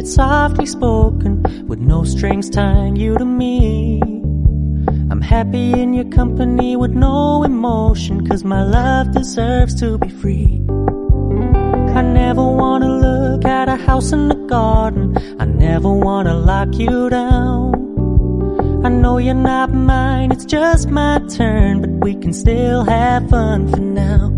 it's softly spoken, with no strings tying you to me. I'm happy in your company with no emotion, 'cause my love deserves to be free. I never wanna look at a house in the garden, I never wanna lock you down. I know you're not mine, it's just my turn, but we can still have fun for now.